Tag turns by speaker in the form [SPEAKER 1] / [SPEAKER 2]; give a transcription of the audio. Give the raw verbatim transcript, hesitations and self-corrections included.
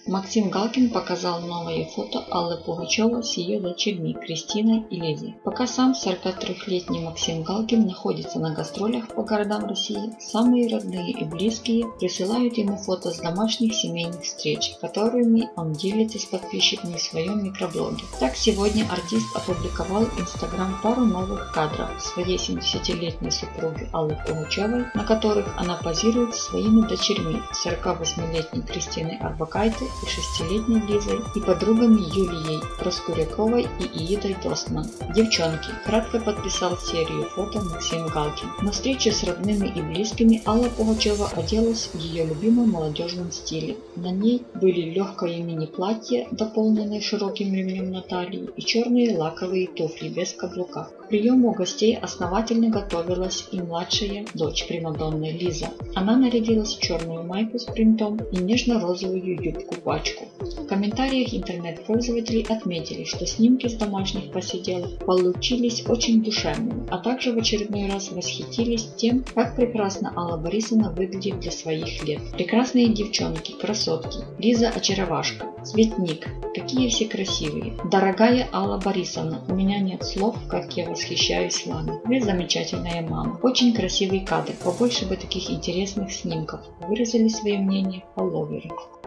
[SPEAKER 1] Максим Галкин показал новое фото Аллы Пугачевой с ее дочерьми Кристиной и Лизой. Пока сам сорокатрёхлетний Максим Галкин находится на гастролях по городам России, самые родные и близкие присылают ему фото с домашних семейных встреч, которыми он делится с подписчиками в своем микроблоге. Так, сегодня артист опубликовал в Инстаграм пару новых кадров своей семидесятилетней супруги Аллы Пугачевой, на которых она позирует со своими дочерьми сорокавосьмилетней Кристиной Орбакайте и шестилетней Лизой и подругами Юлией Проскуряковой и Иидой Достман. Девчонки, кратко подписал серию фото Максим Галкин. На встрече с родными и близкими Алла Пугачева оделась в ее любимом молодежном стиле. На ней были легкое мини-платье, дополненное широким ремнем на талии, и черные лаковые туфли без каблука. К приему гостей основательно готовилась и младшая дочь примадонны Лиза. Она нарядилась в черную майку с принтом и нежно-розовую юбку-пачку. В комментариях интернет-пользователи отметили, что снимки с домашних посиделок получились очень душевными, а также в очередной раз восхитились тем, как прекрасно Алла Борисовна выглядит для своих лет. Прекрасные девчонки, красотки, Лиза очаровашка, цветник, какие все красивые. Дорогая Алла Борисовна, у меня нет слов, как я восхищаюсь вами. Вы замечательная мама. Очень красивый кадр, побольше бы таких интересных снимков, выразили свое мнение фолловеры.